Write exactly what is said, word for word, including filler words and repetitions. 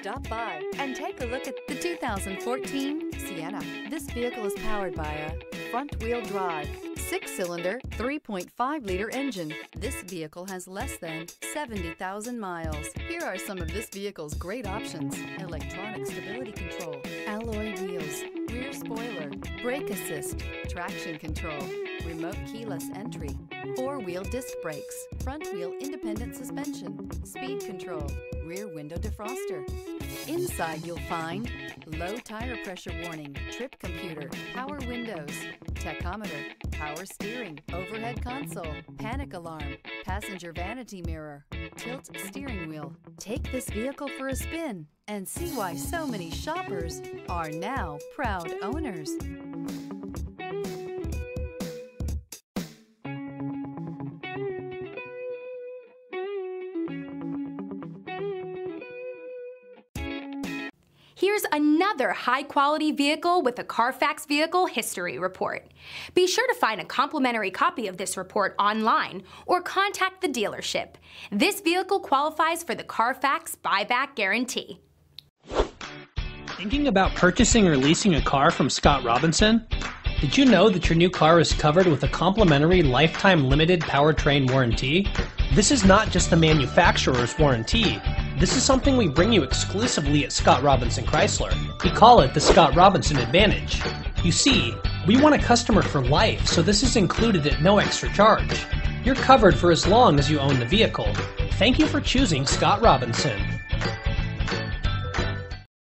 Stop by and take a look at the two thousand fourteen Sienna. This vehicle is powered by a front-wheel drive, six-cylinder, three point five liter engine. This vehicle has less than seventy thousand miles. Here are some of this vehicle's great options: electronic stability control, alloy wheels, rear spoiler, brake assist, traction control, remote keyless entry, four-wheel disc brakes, front-wheel independent suspension, speed control, rear window defroster. Inside you'll find low tire pressure warning, trip computer, power windows, tachometer, power steering, overhead console, panic alarm, passenger vanity mirror, tilt steering wheel. Take this vehicle for a spin and see why so many shoppers are now proud owners. Here's another high-quality vehicle with a Carfax Vehicle History Report. Be sure to find a complimentary copy of this report online or contact the dealership. This vehicle qualifies for the Carfax Buyback Guarantee. Thinking about purchasing or leasing a car from Scott Robinson? Did you know that your new car is covered with a complimentary lifetime limited powertrain warranty? This is not just the manufacturer's warranty. This is something we bring you exclusively at Scott Robinson Chrysler. We call it the Scott Robinson Advantage. You see, we want a customer for life, so this is included at no extra charge. You're covered for as long as you own the vehicle. Thank you for choosing Scott Robinson.